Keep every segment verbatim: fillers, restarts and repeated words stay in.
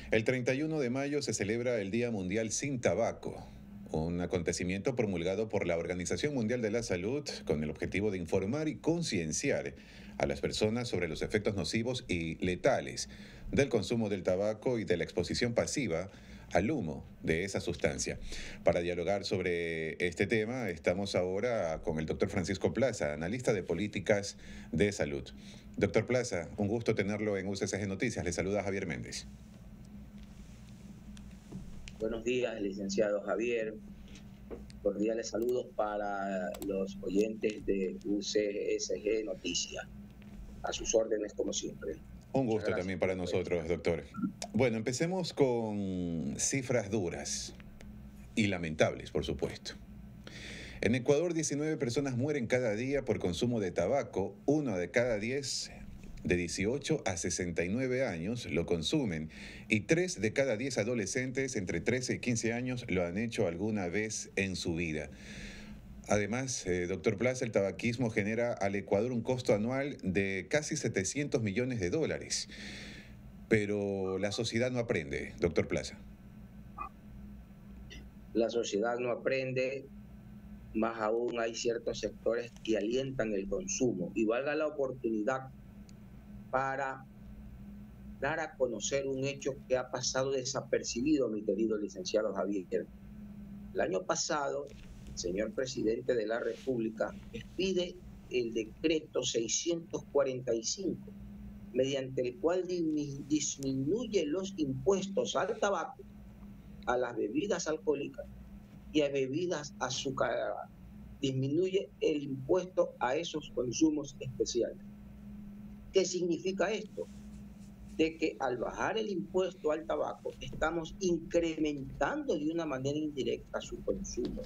El treinta y uno de mayo se celebra el Día Mundial sin Tabaco, un acontecimiento promulgado por la Organización Mundial de la Salud con el objetivo de informar y concienciar a las personas sobre los efectos nocivos y letales del consumo del tabaco y de la exposición pasiva al humo de esa sustancia. Para dialogar sobre este tema, estamos ahora con el doctor Francisco Plaza, analista de políticas de salud. Doctor Plaza, un gusto tenerlo en U C C G Noticias. Le saluda Javier Méndez. Buenos días, licenciado Javier. Cordiales saludos para los oyentes de U C S G Noticias. A sus órdenes, como siempre. Un gusto también para nosotros, doctor. Bueno, empecemos con cifras duras y lamentables, por supuesto. En Ecuador, diecinueve personas mueren cada día por consumo de tabaco. Uno de cada diez de dieciocho a sesenta y nueve años lo consumen y tres de cada diez adolescentes entre trece y quince años lo han hecho alguna vez en su vida. Además, eh, doctor Plaza, el tabaquismo genera al Ecuador un costo anual de casi setecientos millones de dólares. Pero la sociedad no aprende, doctor Plaza. La sociedad no aprende, más aún hay ciertos sectores que alientan el consumo. Y valga la oportunidad para dar a conocer un hecho que ha pasado desapercibido, mi querido licenciado Javier. El año pasado, el señor presidente de la República expide el decreto seiscientos cuarenta y cinco, mediante el cual disminuye los impuestos al tabaco, a las bebidas alcohólicas y a bebidas azucaradas. Disminuye el impuesto a esos consumos especiales. ¿Qué significa esto? De que al bajar el impuesto al tabaco estamos incrementando de una manera indirecta su consumo,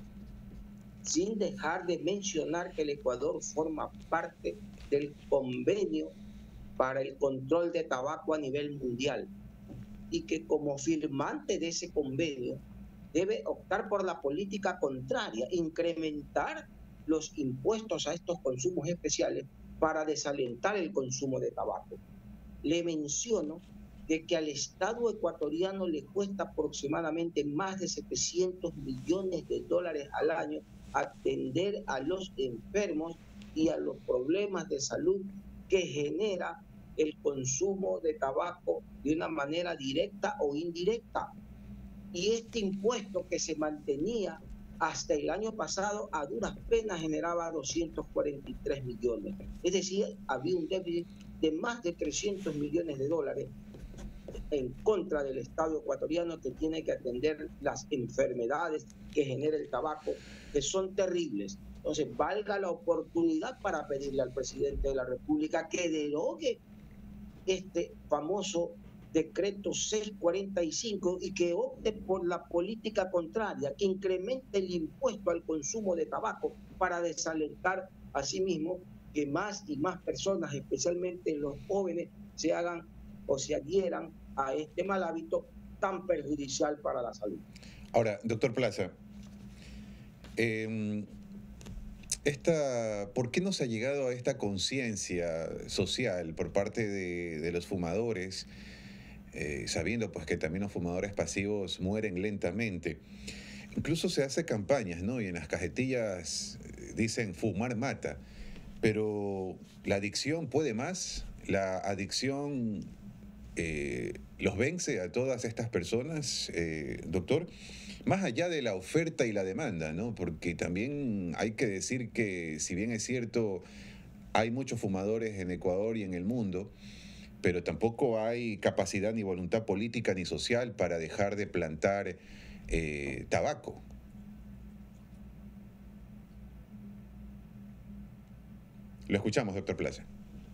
sin dejar de mencionar que el Ecuador forma parte del convenio para el control de tabaco a nivel mundial y que como firmante de ese convenio debe optar por la política contraria, incrementar los impuestos a estos consumos especiales para desalentar el consumo de tabaco. Le menciono de que al Estado ecuatoriano le cuesta aproximadamente más de setecientos millones de dólares al año atender a los enfermos y a los problemas de salud que genera el consumo de tabaco de una manera directa o indirecta. Y este impuesto que se mantenía hasta el año pasado a duras penas generaba doscientos cuarenta y tres millones. Es decir, había un déficit de más de trescientos millones de dólares en contra del Estado ecuatoriano, que tiene que atender las enfermedades que genera el tabaco, que son terribles. Entonces, valga la oportunidad para pedirle al presidente de la República que derogue este famoso decreto seiscientos cuarenta y cinco y que opte por la política contraria, que incremente el impuesto al consumo de tabaco para desalentar asimismo que más y más personas, especialmente los jóvenes, se hagan o se adhieran a este mal hábito tan perjudicial para la salud. Ahora, doctor Plaza, eh, esta, ¿por qué no se ha llegado a esta conciencia social por parte de, de los fumadores? Eh, sabiendo pues que también los fumadores pasivos mueren lentamente. Incluso se hace campañas, ¿no? Y en las cajetillas dicen fumar mata, pero la adicción puede más, la adicción eh, los vence a todas estas personas, eh, doctor, más allá de la oferta y la demanda, ¿no? Porque también hay que decir que, si bien es cierto, hay muchos fumadores en Ecuador y en el mundo, pero tampoco hay capacidad ni voluntad política ni social para dejar de plantar eh, tabaco. Lo escuchamos, doctor Plaza.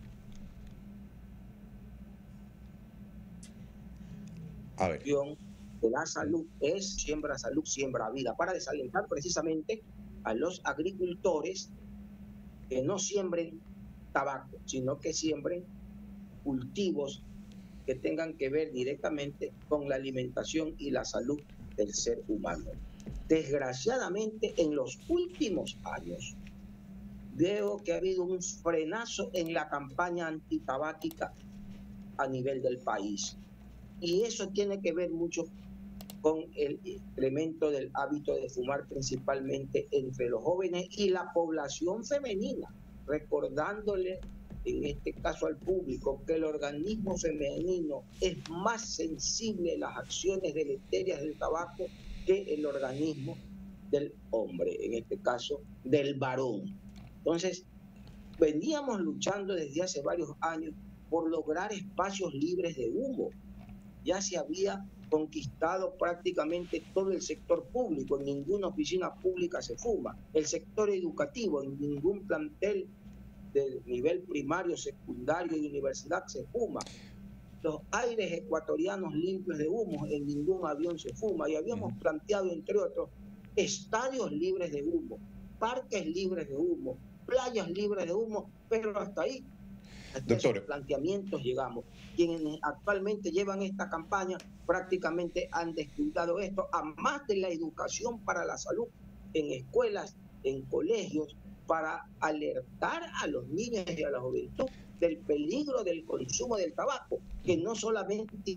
A ver. De la salud es siembra salud, siembra vida, para desalentar precisamente a los agricultores que no siembren tabaco, sino que siembren cultivos que tengan que ver directamente con la alimentación y la salud del ser humano. Desgraciadamente, en los últimos años, veo que ha habido un frenazo en la campaña antitabáquica a nivel del país. Y eso tiene que ver mucho con el incremento del hábito de fumar, principalmente entre los jóvenes y la población femenina, recordándole en este caso al público que el organismo femenino es más sensible a las acciones deleterias del tabaco que el organismo del hombre, en este caso del varón. Entonces, veníamos luchando desde hace varios años por lograr espacios libres de humo. Ya se había conquistado prácticamente todo el sector público, en ninguna oficina pública se fuma. El sector educativo, en ningún plantel de nivel primario, secundario y universidad se fuma. Los aires ecuatorianos limpios de humo, en ningún avión se fuma. Y habíamos planteado, entre otros, estadios libres de humo, parques libres de humo, playas libres de humo, pero hasta ahí, hasta esos planteamientos llegamos. Quienes actualmente llevan esta campaña prácticamente han descuidado esto, a más de la educación para la salud en escuelas, en colegios, para alertar a los niños y a la juventud del peligro del consumo del tabaco, que no solamente...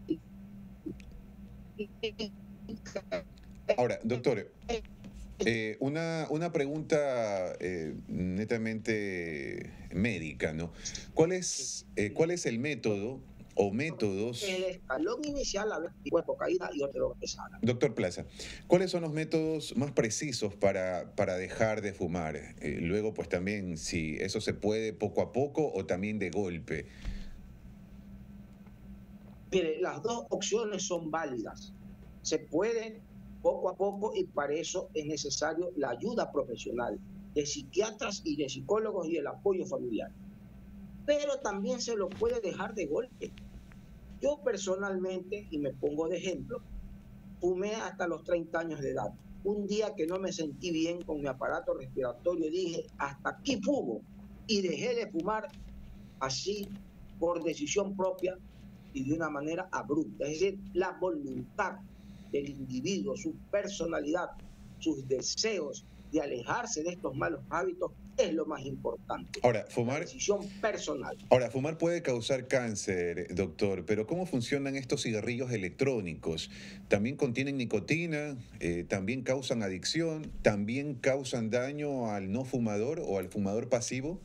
Ahora, doctor, eh, una, una pregunta eh, netamente médica, ¿no? ¿Cuál es, eh, ¿Cuál es el método o métodos... El escalón inicial, a ver, cuerpo caída y otro pesada. Doctor Plaza, ¿cuáles son los métodos más precisos para, para dejar de fumar? Eh, luego, pues también, si eso se puede poco a poco o también de golpe. Mire, las dos opciones son válidas. Se puede poco a poco y para eso es necesario la ayuda profesional de psiquiatras y de psicólogos y el apoyo familiar. Pero también se lo puede dejar de golpe. Yo personalmente, y me pongo de ejemplo, fumé hasta los treinta años de edad. Un día que no me sentí bien con mi aparato respiratorio, dije, hasta aquí fumo, y dejé de fumar así por decisión propia y de una manera abrupta. Es decir, la voluntad del individuo, su personalidad, sus deseos de alejarse de estos malos hábitos es lo más importante. Ahora, fumar... La decisión personal. Ahora, fumar puede causar cáncer, doctor, pero ¿cómo funcionan estos cigarrillos electrónicos? ¿También contienen nicotina? Eh, ¿También causan adicción? ¿También causan daño al no fumador o al fumador pasivo?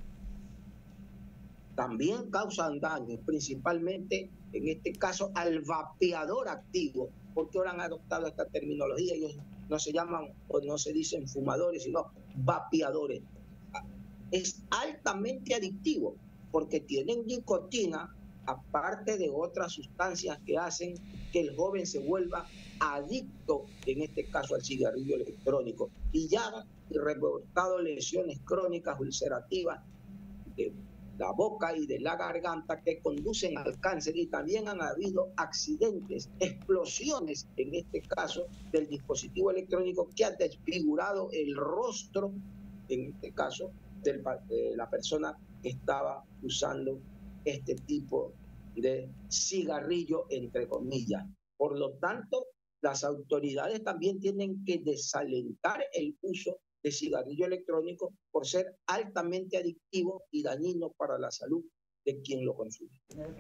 También causan daño, principalmente en este caso al vapeador activo, porque ahora han adoptado esta terminología, ellos no se llaman o no se dicen fumadores, sino vapeadores. Es altamente adictivo porque tienen nicotina, aparte de otras sustancias que hacen que el joven se vuelva adicto, en este caso al cigarrillo electrónico, y ya han reportado lesiones crónicas ulcerativas de la boca y de la garganta que conducen al cáncer, y también han habido accidentes, explosiones en este caso del dispositivo electrónico que ha desfigurado el rostro, en este caso de la persona que estaba usando este tipo de cigarrillo, entre comillas. Por lo tanto, las autoridades también tienen que desalentar el uso de cigarrillo electrónico por ser altamente adictivo y dañino para la salud de quien lo consume.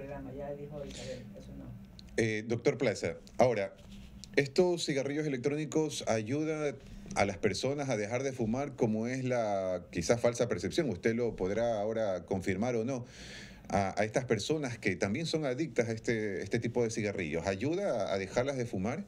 Eh, doctor Plaza, ahora, ¿estos cigarrillos electrónicos ayudan a las personas a dejar de fumar, como es la quizás falsa percepción? Usted lo podrá ahora confirmar o no. A, a estas personas que también son adictas a este, este tipo de cigarrillos, ¿ayuda a dejarlas de fumar?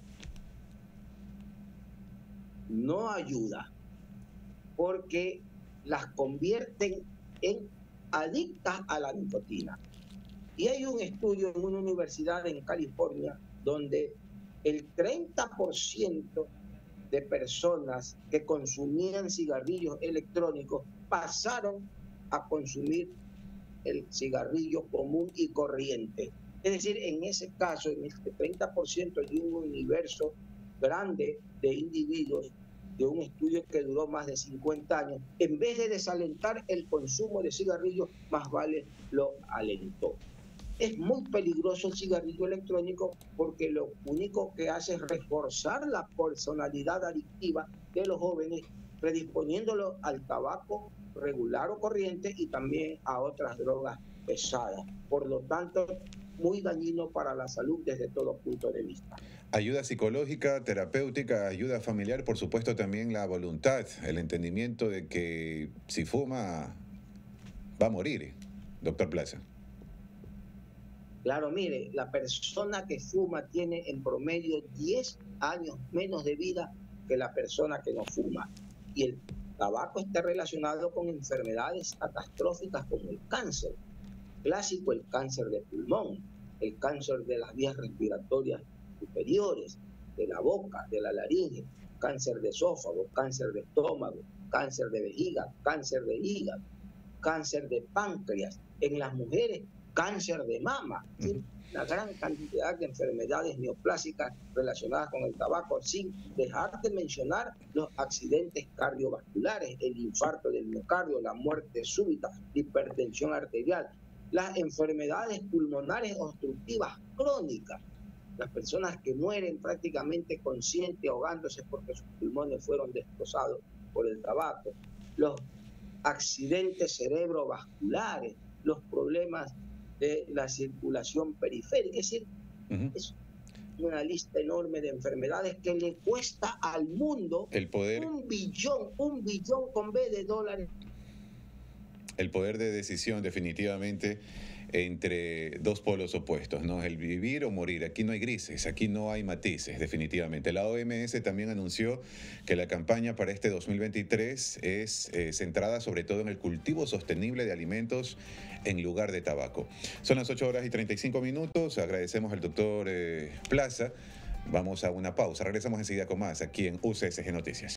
No ayuda, porque las convierten en adictas a la nicotina. Y hay un estudio en una universidad en California donde el treinta por ciento de personas que consumían cigarrillos electrónicos pasaron a consumir el cigarrillo común y corriente. Es decir, en ese caso, en este treinta por ciento de un universo grande de individuos, de un estudio que duró más de cincuenta años, en vez de desalentar el consumo de cigarrillos, más vale lo alentó. Es muy peligroso el cigarrillo electrónico porque lo único que hace es reforzar la personalidad adictiva de los jóvenes, predisponiéndolo al tabaco regular o corriente y también a otras drogas pesadas. Por lo tanto, muy dañino para la salud desde todo punto de vista. Ayuda psicológica, terapéutica, ayuda familiar, por supuesto también la voluntad, el entendimiento de que si fuma va a morir, doctor Plaza. Claro, mire, la persona que fuma tiene en promedio diez años menos de vida que la persona que no fuma. Y el tabaco está relacionado con enfermedades catastróficas como el cáncer. Clásico, el cáncer de pulmón, el cáncer de las vías respiratorias superiores, de la boca, de la laringe, cáncer de esófago, cáncer de estómago, cáncer de vejiga, cáncer de hígado, cáncer de páncreas. En las mujeres, cáncer de mama. ¿Sí? La gran cantidad de enfermedades neoplásicas relacionadas con el tabaco, sin dejar de mencionar los accidentes cardiovasculares, el infarto del miocardio, la muerte súbita, la hipertensión arterial, las enfermedades pulmonares obstructivas crónicas, las personas que mueren prácticamente conscientes ahogándose porque sus pulmones fueron destrozados por el tabaco, los accidentes cerebrovasculares, los problemas de la circulación periférica. Es decir, uh-huh. es una lista enorme de enfermedades que le cuesta al mundo el poder, un billón, un billón con B de dólares. El poder de decisión definitivamente entre dos polos opuestos, ¿no? El vivir o morir. Aquí no hay grises, aquí no hay matices, definitivamente. La O M S también anunció que la campaña para este dos mil veintitrés es eh, centrada sobre todo en el cultivo sostenible de alimentos en lugar de tabaco. Son las ocho horas y treinta y cinco minutos. Agradecemos al doctor eh, Plaza. Vamos a una pausa. Regresamos enseguida con más aquí en U C S G Noticias.